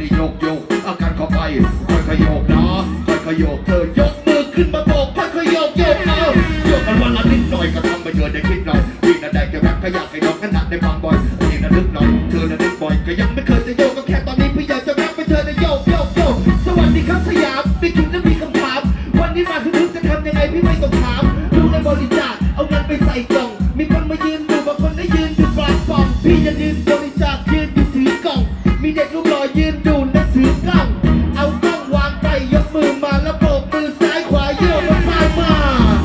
นี่โยกโยกอาการเข้าไปค่อยขยโยกนะค่อยขยโยกเธอยกมือขึ้นมาโบกค่อยขยโยกโยกเอาโยกกันวันละนิดหน่อยก็ทำไปเธอได้คิดหน่อยพี่น่ะได้แค่รักก็อยากให้น้องขนาดได้ฟังบ่อยพี่น่ะนึกหน่อยเธอน่ะนึกบ่อยก็ยังไม่เคยจะโยกก็แค่ตอนนี้พี่อยากจะรักไปเธอได้โยกโยกโยกสวัสดีครับสยามนี่คุณจะมีคำถามวันนี้มาถึงจะทำยังไงพี่ไม่ต้องถามดูในบริจาคเอาเงินไปใส่กล่องมีคนมายืนดูบางคนได้ยืนดูปลาปองพี่จะยืนบริจาคยืนอยู่ถือกล่องมีเด็กรูปหล่อยืนดูและถือกล้องเอากล้องวางไปยกมือมาแล้วโบกมือซ้ายขวาโยกมาซ้ายมา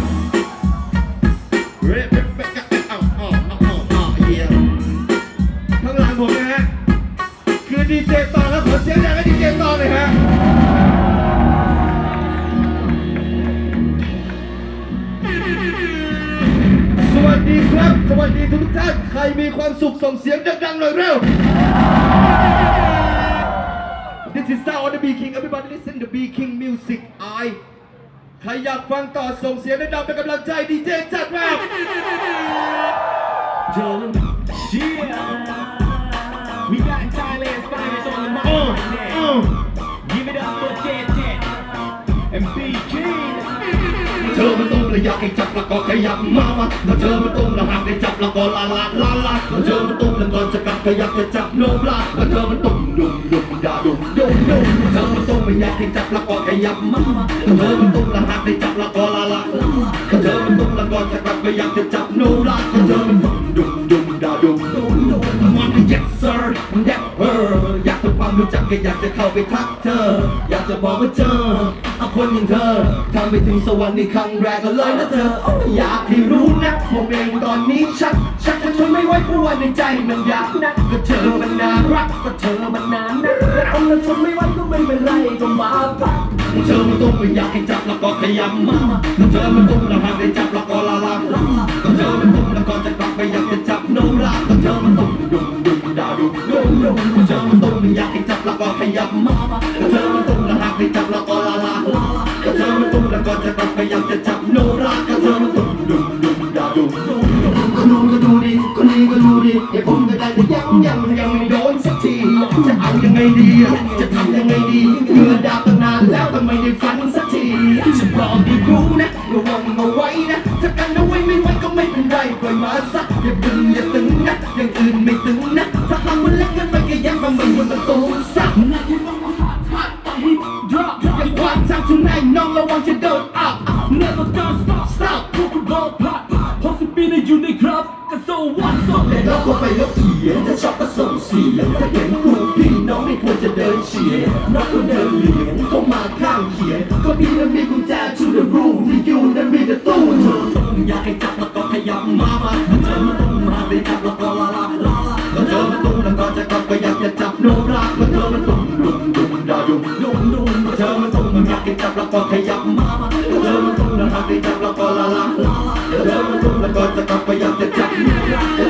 ข้างหลังผมนะฮะคือดีเจตอนแล้วขอเสียงดังให้ดีเจตอนเลยฮะสวัสดีครับสวัสดีทุกท่านใครมีความสุขส่งเสียงดังๆหน่อยเร็ว This is sound of the B King everybody listen to B King music ใครอยากฟังต่อส่งเสียงดังๆเป็นกำลังใจดีเจจัดมาWe got Thailand's finest on the mic now. Give it up for Jet and B King. เธอมันตุ้มแล้วอยากให้จับแล้วก็ขยับมาถ้าเธอมันตุ้มแล้วหากได้จับแล้วก็ลาถ้าเธอมันตุ้มแล้วก่อนจะกลับก็อยากจะจับโน้มลาถ้าเธอมันตุ้มดุมดาดุมเธอมันตุ้มไม่อยากให้จับแล้วก็ขยับมาถ้าเธอมันตุ้มแล้วหากได้จับแล้วก็ลาถ้าเธอมันตุ้มแล้วก่อนจะกลับก็อยากจะจับโน้มลาถ้าเธอมันตุ้มดุมดาดุมมันyes sir that her อยากทำความรู้จักก็อยากจะเข้าไปทักเธออยากจะบอกว่าเจอเอาคนอย่างเธอทำไปถึงสวรรค์ในครั้งแรกก็เลยนะเธออยากให้รู้นะผมเองตอนนี้ชักจะทนไม่ไหวเพราะว่าในใจมันอยากนะก็เธอมันน่ารักก็เธอมันนานนะแต่เอาแล้วทนไม่ไหวก็ไม่เป็นไรก็มาพักเธอมันตุ้มไม่อยากให้จับแล้วก็ขยำมาเธอมันตุ้มแล้วหากได้จับแล้วก็ลาก็เธอมันตุ้มแล้วก็จะกลับไปอยากจะจับโน้มลาก็เธอมันตุ้มดุมดาวดุมเธอมันตุ้มไม่อยากให้จับแล้วก็ขยับมาเธอมันตุ้มแล้วหากได้จับแล้วก็ลาก็เธอมันตุ้มแล้วก็จะกลับไปอยากจะจับโน้มลาก็เธอมันตุ้มดุมดาวดุมคนนู้นก็ดูดีคนนี้ก็ดูดีไอ้ผมก็ได้แต่ยังไม่โดนสักทีจะเอายังไงดีจะทำยังไงดีเมื่อดาวตั้งนานแล้วทำไมได้ฝันสักทีฉันบอกให้รู้นะระวังเอาไว้นะถ้ากันเอาไว้ไม่ไหวก็ไม่เป็นไรปล่อยมาซะอย่าดึงอย่าตึงนะอย่างอื่นไม่ตึงนะถ้าทำมันเล็กกันไปก็ยังมันไม่มันโตสักนะที่ต้องมาหัดต่อฮิปดรอปอย่างความจำทุนายน้องระวังจะโดนอัพ Never gonna stop พวกคุณรอพัด60 ปีในอยู่ในครับก็โซวันโซแต่เราเข้าไปแล้วเขียนถ้าชอบก็ส่งเสียงถ้าเห็นครูพี่น้องไม่ควรจะเดินเฉียดน้องก็เดินเหลียงเข้ามาข้างเขียนก็พี่นั้นมีกุญแจ to the room ที่อยู่นั้นมีแต่ตู้เธอต้องอยากให้จับแล้วก็ขยับมาเธอมันต้องมาได้จับแล้วก็ลาก็เธอมันต้องแล้วก็จะกลับก็อยากจะจับโน้มลาก็เธอมันต้องดุมดาวดุมก็เธอมันต้องอยากให้จับแล้วก็ขยับมาก็เธอมันต้องแล้วหากได้จับแล้วก็ลาก็เธอมันต้องแล้วก็จะกลับก็อยากจะจับ